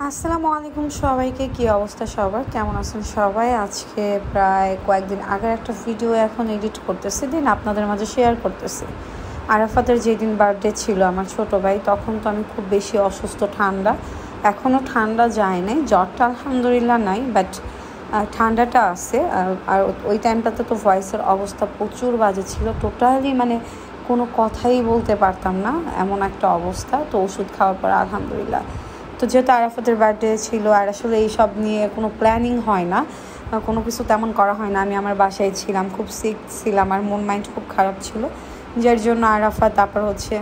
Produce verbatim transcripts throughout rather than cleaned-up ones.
আসসালামু আলাইকুম সবাইকে। কি অবস্থা সবার, কেমন আছেন সবাই? আজকে প্রায় কয়েকদিন আগের একটা ভিডিও এখন এডিট করতেছি, দিন আপনাদের মাঝে শেয়ার করতেছি। আরাফাতের যেদিন বার্থডে ছিল আমার ছোটো ভাই, তখন তো আমি খুব বেশি অসুস্থ, ঠান্ডা এখনও ঠান্ডা যায় নাই, জ্বরটা আলহামদুলিল্লাহ নাই, বাট ঠান্ডাটা আছে। আর ওই টাইমটাতে তো ভয়েসের অবস্থা প্রচুর বাজে ছিল, টোটালি মানে কোনো কথাই বলতে পারতাম না, এমন একটা অবস্থা। তো ওষুধ খাওয়ার পর আলহামদুলিল্লাহ। তো যেহেতু আরাফাতের বার্থডে ছিল, আর আসলে এইসব নিয়ে কোনো প্ল্যানিং হয় না, কোনো কিছু তেমন করা হয় না। আমি আমার বাসায় ছিলাম, খুব সিক ছিলাম, আর মন মাইন্ড খুব খারাপ ছিল, যার জন্য আরাফাত, তারপর হচ্ছে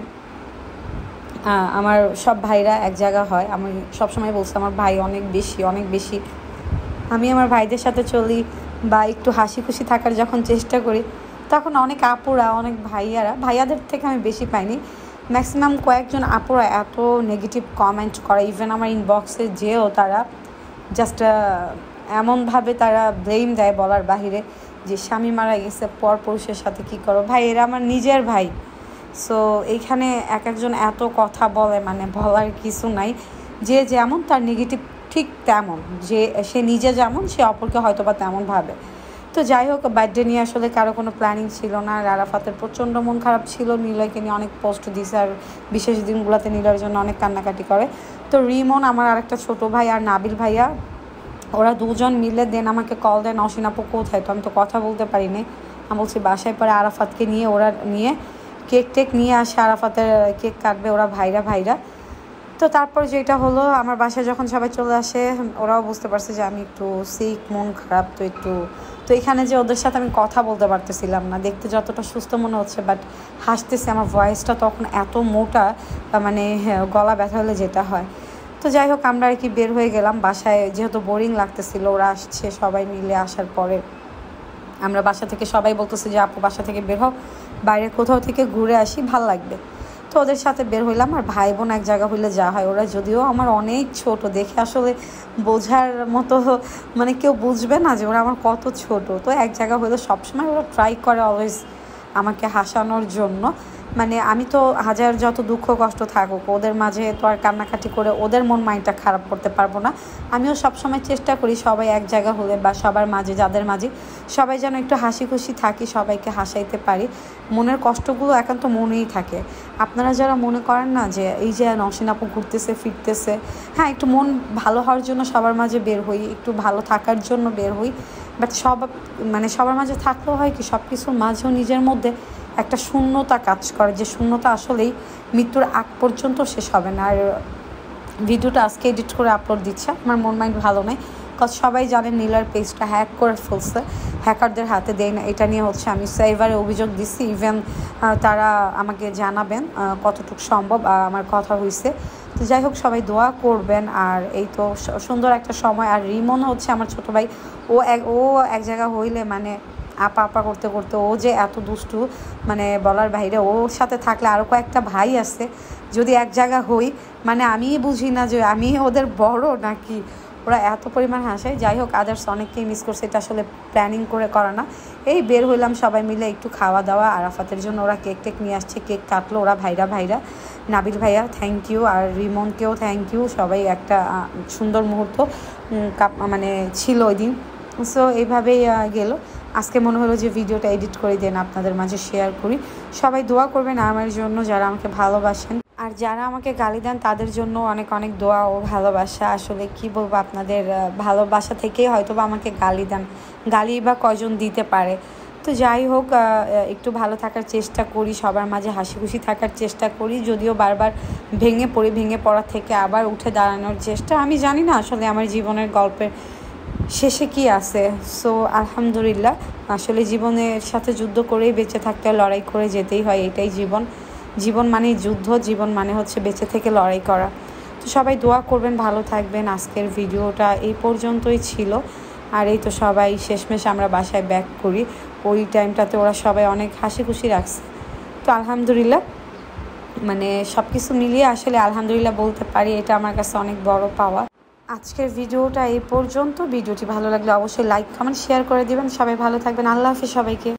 আমার সব ভাইরা এক জায়গা হয়। আমি সবসময় বলছি আমার ভাই অনেক বেশি অনেক বেশি আমি আমার ভাইদের সাথে চলি বা একটু হাসি খুশি থাকার যখন চেষ্টা করি, তখন অনেক আপুরা, অনেক ভাইয়ারা, ভাইয়াদের থেকে আমি বেশি পাইনি, ম্যাক্সিমাম কয়েকজন আপুরা এত নেগেটিভ কমেন্ট করে, ইভেন আমার ইনবক্সে যেও তারা জাস্ট এমনভাবে তারা ব্লেম দেয় বলার বাহিরে, যে স্বামী মারা গেছে পর পুরুষের সাথে কী করো। ভাই, এরা আমার নিজের ভাই। সো এইখানে এক একজন এত কথা বলে, মানে বলার কিছু নাই। যে যেমন তার নেগেটিভ ঠিক তেমন, যে সে নিজে যেমন সে অপরকে হয়তো বা তেমন ভাবে। তো যাই হোক, বার্থডে নিয়ে আসলে কারো কোনো প্ল্যানিং ছিল না। আর আরাফাতের প্রচণ্ড মন খারাপ ছিল, নিলয়কে নিয়ে অনেক পোস্ট দিছে, আর বিশেষ দিনগুলোতে নিলয়ের জন্য অনেক কান্নাকাটি করে। তো রিমন, আমার আরেকটা ছোটো ভাই, আর নাবিল ভাইয়া, ওরা দুজন মিলে দেন আমাকে কল দেন, অসীন আপু কোথায়? তো আমি তো কথা বলতে পারিনি, আমি বলছি বাসায়। পরে আরাফাতকে নিয়ে ওরা নিয়ে কেক টেক নিয়ে আসে, আরাফাতের কেক কাটবে ওরা ভাইরা ভাইরা তো তারপর যেটা হলো, আমার বাসায় যখন সবাই চলে আসে, ওরাও বুঝতে পারছে যে আমি একটু সিক, মন খারাপ, তো একটু তো এখানে যে ওদের সাথে আমি কথা বলতে পারতেছিলাম না, দেখতে যতটা সুস্থ মনে হচ্ছে, বাট হাসতেছে, আমার ভয়েসটা তখন এত মোটা, মানে গলা ব্যথা হলে যেটা হয়। তো যাই হোক, আমরা আর কি বের হয়ে গেলাম বাসায়, যেহেতু বোরিং লাগতেছিল, ওরা আসছে সবাই মিলে। আসার পরে আমরা বাসা থেকে সবাই বলতেছে যে আপু বাসা থেকে বের হও, বাইরে কোথাও থেকে ঘুরে আসি, ভাল লাগবে। তো ওদের সাথে বের হইলাম। আর ভাই বোন এক জায়গা হইলে যা হয়, ওরা যদিও আমার অনেক ছোট, দেখে আসলে বোঝার মতো, মানে কেউ বুঝবে না যে ওরা আমার কত ছোট। তো এক জায়গা হইলে সবসময় ওরা ট্রাই করে অলওয়েজ আমাকে হাসানোর জন্য। মানে আমি তো হাজার যত দুঃখ কষ্ট থাকুক, ওদের মাঝে তো আর কান্নাকাটি করে ওদের মন মাইন্ডটা খারাপ করতে পারবো না। আমিও সবসময় চেষ্টা করি সবাই এক জায়গা হলে বা সবার মাঝে, যাদের মাঝে সবাই যেন একটু হাসি খুশি থাকি, সবাইকে হাসাইতে পারি। মনের কষ্টগুলো একান্ত মনেই থাকে। আপনারা যারা মনে করেন না যে এই যে নসীন আপু ঘুরতেছে ফিরতেছে, হ্যাঁ, একটু মন ভালো হওয়ার জন্য সবার মাঝে বের হই, একটু ভালো থাকার জন্য বের হই, বাট সব মানে সবার মাঝে থাকলেও হয় কি, সব কিছুর মাঝেও নিজের মধ্যে একটা শূন্যতা কাজ করে, যে শূন্যতা আসলেই মৃত্যুর আগ পর্যন্ত শেষ হবে না। আর ভিডিওটা আজকে এডিট করে আপলোড দিচ্ছে, আমার মন মাইন্ড ভালো নেই, কজ সবাই জানেন নীলার পেজটা হ্যাক করে ফেলছে, হ্যাকারদের হাতে দেয় না। এটা নিয়ে হচ্ছে আমি সাইবারে অভিযোগ দিচ্ছি, ইভেন তারা আমাকে জানাবেন কতটুকু সম্ভব আমার কথা হয়েছে। তো যাই হোক, সবাই দোয়া করবেন। আর এই তো সুন্দর একটা সময়। আর রিমন হচ্ছে আমার ছোটো ভাই, ও এক ও এক জায়গা হইলে মানে আপা আপা করতে করতে, ও যে এত দুষ্টু, মানে বলার বাইরে। ওর সাথে থাকলে আরও কয়েকটা ভাই আছে, যদি এক জায়গা হই, মানে আমিই বুঝি না যে আমি ওদের বড় নাকি, ওরা এত পরিমাণ হাসে। যাই হোক, আদার্স অনেককেই মিস করছে, এটা আসলে প্ল্যানিং করে করা না। এই বের হইলাম সবাই মিলে একটু খাওয়া দাওয়া, আরাফাতের জন্য ওরা কেক টেক নিয়ে আসছে, কেক কাটলো ওরা ভাইরা ভাইরা। নাবিল ভাইয়া থ্যাংক ইউ, আর রিমনকেও থ্যাংক ইউ। সবাই একটা সুন্দর মুহূর্ত মানে ছিল ওই দিন। সো এইভাবেই গেল। আজকে মনে হলো যে ভিডিওটা এডিট করে দেন, আপনাদের মাঝে শেয়ার করি। সবাই দোয়া করবেন আমার জন্য, যারা আমাকে ভালোবাসেন, আর যারা আমাকে গালি দেন তাদের জন্য অনেক অনেক দোয়া ও ভালোবাসা। আসলে কি বলবো, আপনাদের ভালোবাসা থেকেই হয়তো বা আমাকে গালি দেন, গালি বা কয়জন দিতে পারে। তো যাই হোক, একটু ভালো থাকার চেষ্টা করি, সবার মাঝে হাসি খুশি থাকার চেষ্টা করি, যদিও বারবার ভেঙে পড়ি, ভেঙে পড়া থেকে আবার উঠে দাঁড়ানোর চেষ্টা। আমি জানি না আসলে আমার জীবনের গল্পের শেষে কি আছে। সো আলহামদুলিল্লাহ, আসলে জীবনের সাথে যুদ্ধ করেই বেঁচে থাকতে, লড়াই করে যেতেই হয়, এটাই জীবন। জীবন মানেই যুদ্ধ, জীবন মানে হচ্ছে বেঁচে থেকে লড়াই করা। তো সবাই দোয়া করবেন, ভালো থাকবেন। আজকের ভিডিওটা এই পর্যন্তই ছিল। আর এই তো সবাই শেষমেশ আমরা বাসায় ব্যাক করি, ওই টাইমটাতে ওরা সবাই অনেক হাসি খুশি রাখছে। তো আলহামদুলিল্লাহ, মানে সব কিছু মিলিয়ে আসলে আলহামদুলিল্লাহ বলতে পারি, এটা আমার কাছে অনেক বড় পাওয়া। আজকের ভিডিওটা এই পর্যন্ত। ভিডিওটি ভালো লাগলে অবশ্যই লাইক কমেন্ট শেয়ার করে দিবেন। সবাই ভালো থাকবেন। আল্লাহ হাফেজ সবাইকে।